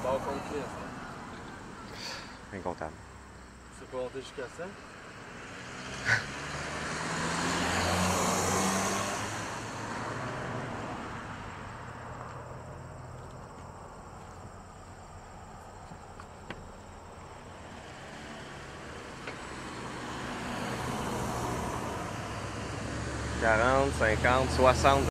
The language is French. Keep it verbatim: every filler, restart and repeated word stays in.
Hors complet, ça. Incontable. Tu peux monter jusqu'à ça? quarante, cinquante, soixante.